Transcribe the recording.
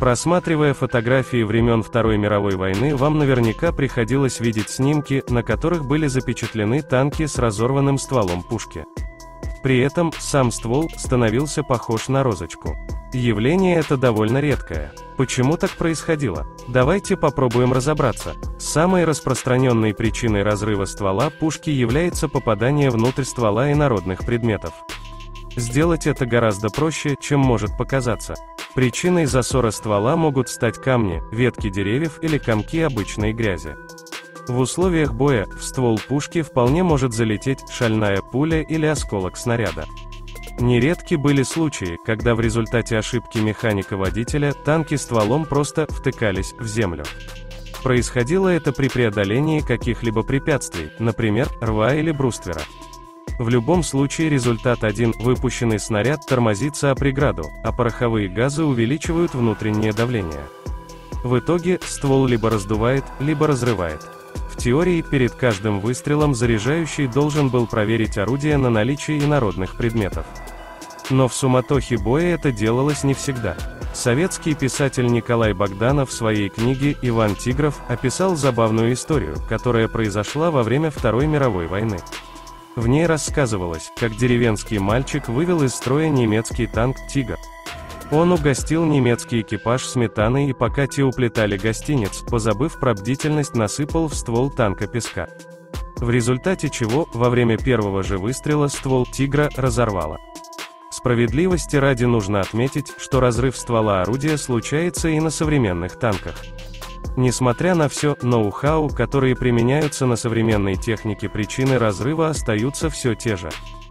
Просматривая фотографии времен Второй мировой войны, вам наверняка приходилось видеть снимки, на которых были запечатлены танки с разорванным стволом пушки. При этом, сам ствол становился похож на розочку. Явление это довольно редкое. Почему так происходило? Давайте попробуем разобраться. Самой распространенной причиной разрыва ствола пушки является попадание внутрь ствола инородных предметов. Сделать это гораздо проще, чем может показаться. Причиной засора ствола могут стать камни, ветки деревьев или комки обычной грязи. В условиях боя, в ствол пушки вполне может залететь шальная пуля или осколок снаряда. Нередки были случаи, когда в результате ошибки механика-водителя танки стволом просто втыкались в землю. Происходило это при преодолении каких-либо препятствий, например, рва или бруствера. В любом случае результат один: выпущенный снаряд тормозится о преграду, а пороховые газы увеличивают внутреннее давление. В итоге, ствол либо раздувает, либо разрывает. В теории, перед каждым выстрелом заряжающий должен был проверить орудие на наличие инородных предметов. Но в суматохе боя это делалось не всегда. Советский писатель Николай Богданов в своей книге «Иван Тигров» описал забавную историю, которая произошла во время Второй мировой войны. В ней рассказывалось, как деревенский мальчик вывел из строя немецкий танк «Тигр». Он угостил немецкий экипаж сметаной и пока те уплетали гостиниц, позабыв про бдительность, насыпал в ствол танка песка. В результате чего, во время первого же выстрела ствол «Тигра» разорвало. Справедливости ради нужно отметить, что разрыв ствола орудия случается и на современных танках. Несмотря на все ноу-хау, которые применяются на современной технике, причины разрыва остаются все те же.